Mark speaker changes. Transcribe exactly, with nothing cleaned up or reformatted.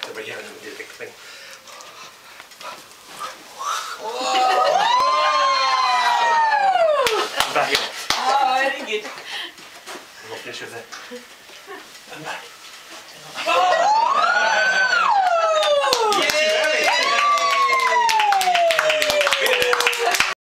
Speaker 1: over here and then we do the big thing. I'm back in.
Speaker 2: Oh, very good.
Speaker 1: We'll finish with it. I'm back.